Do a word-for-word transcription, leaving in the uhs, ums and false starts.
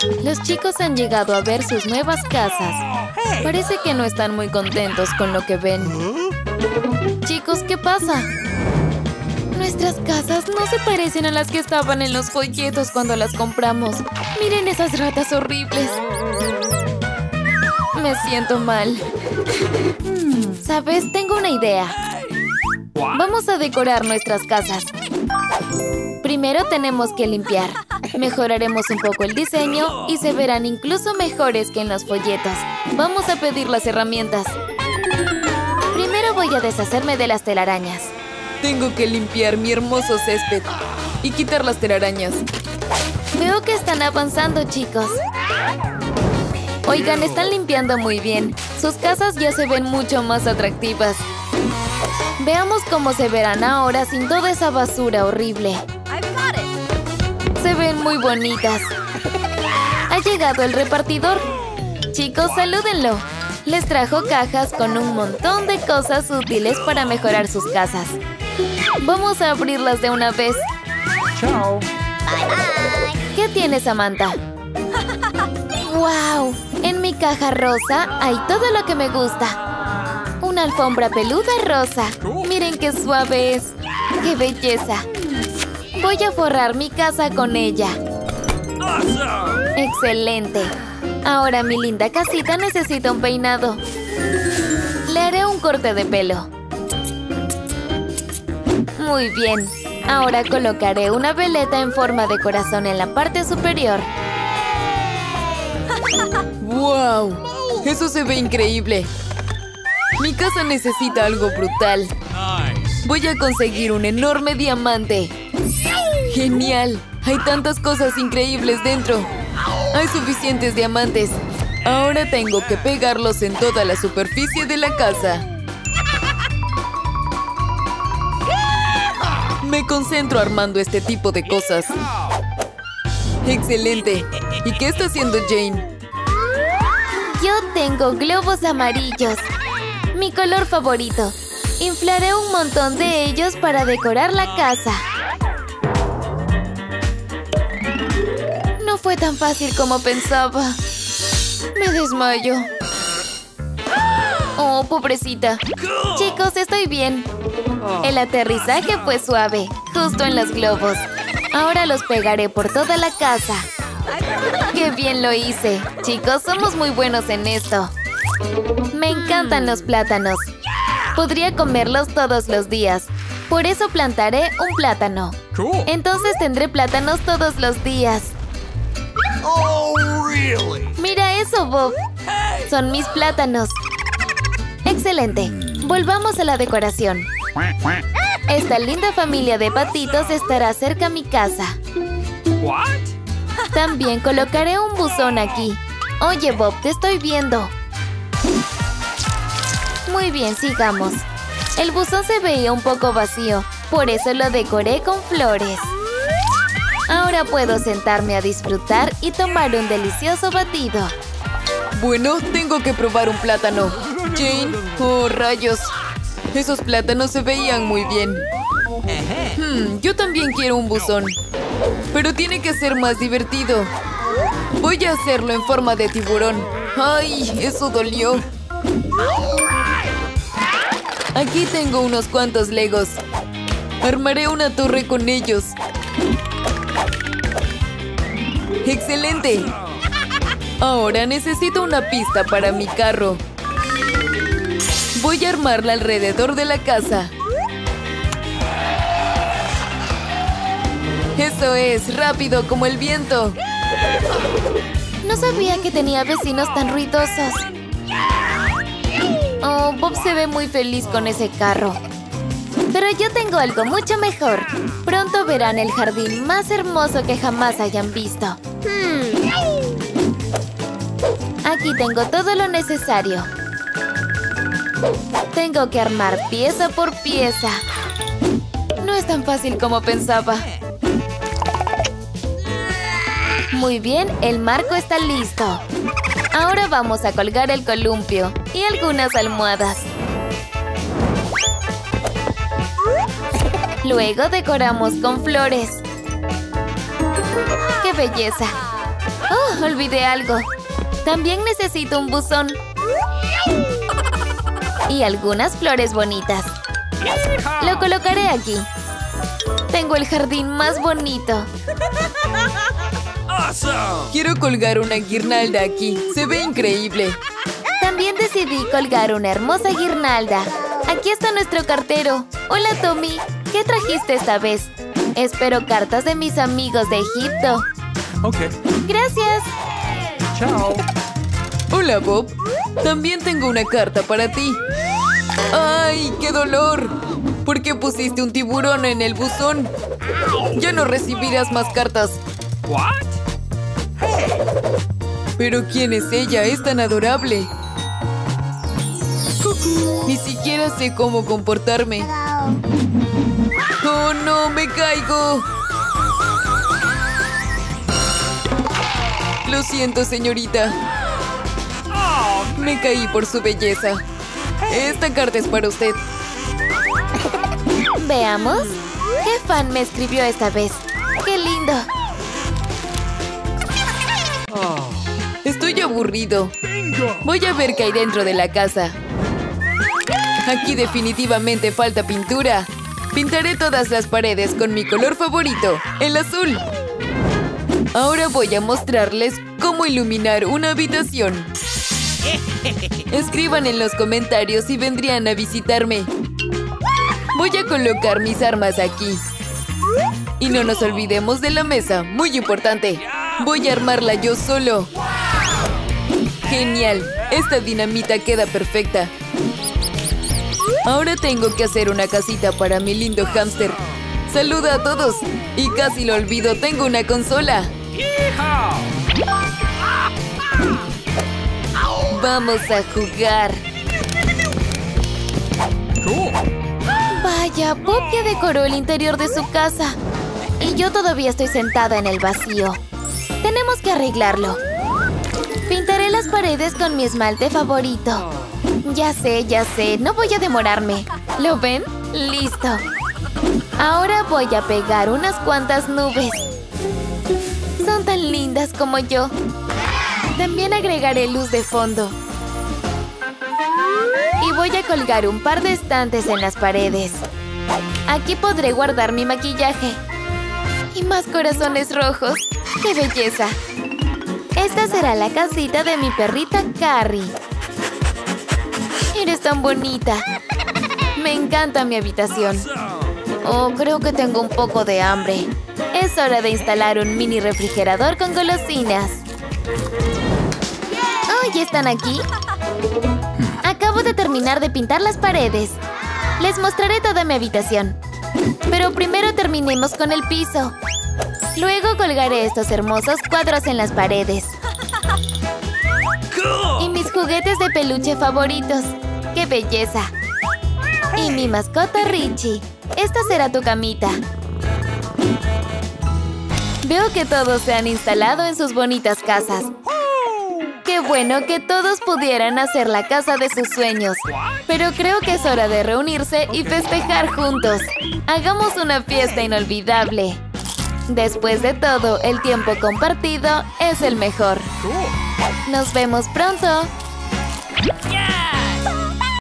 Los chicos han llegado a ver sus nuevas casas. Parece que no están muy contentos con lo que ven. Chicos, ¿qué pasa? Nuestras casas no se parecen a las que estaban en los folletos cuando las compramos. Miren esas ratas horribles. Me siento mal. ¿Sabes? Tengo una idea. Vamos a decorar nuestras casas. Primero tenemos que limpiar. Mejoraremos un poco el diseño y se verán incluso mejores que en los folletos. Vamos a pedir las herramientas. Primero voy a deshacerme de las telarañas. Tengo que limpiar mi hermoso césped y quitar las telarañas. Veo que están avanzando, chicos. Oigan, están limpiando muy bien. Sus casas ya se ven mucho más atractivas. Veamos cómo se verán ahora sin toda esa basura horrible. Se ven muy bonitas. Ha llegado el repartidor. Chicos, salúdenlo. Les trajo cajas con un montón de cosas útiles para mejorar sus casas. Vamos a abrirlas de una vez. Chao. ¿Qué tienes, Samantha? ¡Wow! En mi caja rosa hay todo lo que me gusta. Una alfombra peluda rosa. Miren qué suave es. ¡Qué belleza! Voy a forrar mi casa con ella. ¡Excelente! Ahora mi linda casita necesita un peinado. Le haré un corte de pelo. Muy bien. Ahora colocaré una veleta en forma de corazón en la parte superior. ¡Wow! Eso se ve increíble. Mi casa necesita algo brutal. Voy a conseguir un enorme diamante. ¡Genial! Hay tantas cosas increíbles dentro. Hay suficientes diamantes. Ahora tengo que pegarlos en toda la superficie de la casa. Me concentro armando este tipo de cosas. ¡Excelente! ¿Y qué está haciendo Jane? Yo tengo globos amarillos. Mi color favorito. Inflaré un montón de ellos para decorar la casa. No fue tan fácil como pensaba. Me desmayo. Oh, pobrecita. Chicos, estoy bien. El aterrizaje fue suave, justo en los globos. Ahora los pegaré por toda la casa. ¡Qué bien lo hice! Chicos, somos muy buenos en esto. Me encantan los plátanos. Podría comerlos todos los días. Por eso plantaré un plátano. Entonces tendré plátanos todos los días. Mira eso, Bob. Son mis plátanos. Excelente. Volvamos a la decoración. Esta linda familia de patitos estará cerca a mi casa. También colocaré un buzón aquí. Oye, Bob, te estoy viendo. Muy bien, sigamos. El buzón se veía un poco vacío, por eso lo decoré con flores. Ahora puedo sentarme a disfrutar y tomar un delicioso batido. Bueno, tengo que probar un plátano. Jane, oh rayos. Esos plátanos se veían muy bien. Hmm, yo también quiero un buzón. Pero tiene que ser más divertido. Voy a hacerlo en forma de tiburón. ¡Ay! Eso dolió. Aquí tengo unos cuantos legos. Armaré una torre con ellos. ¡Excelente! Ahora necesito una pista para mi carro. Voy a armarla alrededor de la casa. ¡Eso es! ¡Rápido como el viento! No sabía que tenía vecinos tan ruidosos. Oh, Bob se ve muy feliz con ese carro. Pero yo tengo algo mucho mejor. Pronto verán el jardín más hermoso que jamás hayan visto. Hmm. Aquí tengo todo lo necesario. Tengo que armar pieza por pieza. No es tan fácil como pensaba. Muy bien, el marco está listo. Ahora vamos a colgar el columpio y algunas almohadas. Luego decoramos con flores. ¡Qué belleza! ¡Oh! olvidé algo. También necesito un buzón. Y algunas flores bonitas. Lo colocaré aquí. Tengo el jardín más bonito. Quiero colgar una guirnalda aquí. Se ve increíble. También decidí colgar una hermosa guirnalda. Aquí está nuestro cartero. Hola, Tommy. ¿Qué trajiste esta vez? Espero cartas de mis amigos de Egipto. Ok. Gracias. Chao. Hola, Bob. También tengo una carta para ti. ¡Ay, qué dolor! ¿Por qué pusiste un tiburón en el buzón? Ya no recibirás más cartas. What? ¿Pero quién es ella? Es tan adorable. Ni siquiera sé cómo comportarme. ¡Oh, no! ¡Me caigo! Lo siento, señorita. Me caí por su belleza. Esta carta es para usted. Veamos. ¿Qué fan me escribió esta vez? ¡Qué lindo! Estoy aburrido. Voy a ver qué hay dentro de la casa. Aquí definitivamente falta pintura. Pintaré todas las paredes con mi color favorito, el azul. Ahora voy a mostrarles cómo iluminar una habitación. Escriban en los comentarios si vendrían a visitarme. Voy a colocar mis armas aquí. Y no nos olvidemos de la mesa, muy importante. Voy a armarla yo solo. ¡Genial! Esta dinamita queda perfecta. Ahora tengo que hacer una casita para mi lindo hámster. ¡Saluda a todos! Y casi lo olvido, tengo una consola. Vamos a jugar. Vaya, Bob ya decoró el interior de su casa. Y yo todavía estoy sentada en el vacío. Tenemos que arreglarlo. Pintaré las paredes con mi esmalte favorito. Ya sé, ya sé, no voy a demorarme. ¿Lo ven? ¡Listo! Ahora voy a pegar unas cuantas nubes. Son tan lindas como yo. También agregaré luz de fondo. Y voy a colgar un par de estantes en las paredes. Aquí podré guardar mi maquillaje. Y más corazones rojos. ¡Qué belleza! Esta será la casita de mi perrita Carrie. Eres tan bonita. Me encanta mi habitación. Oh, creo que tengo un poco de hambre. Es hora de instalar un mini refrigerador con golosinas. Oh, ¿ya están aquí? Acabo de terminar de pintar las paredes. Les mostraré toda mi habitación. Pero primero terminemos con el piso. Luego colgaré estos hermosos cuadros en las paredes. Y mis juguetes de peluche favoritos. ¡Qué belleza! Y mi mascota Richie. Esta será tu camita. Veo que todos se han instalado en sus bonitas casas. ¡Qué bueno que todos pudieran hacer la casa de sus sueños! Pero creo que es hora de reunirse y festejar juntos. Hagamos una fiesta inolvidable. Después de todo, el tiempo compartido es el mejor. Nos vemos pronto.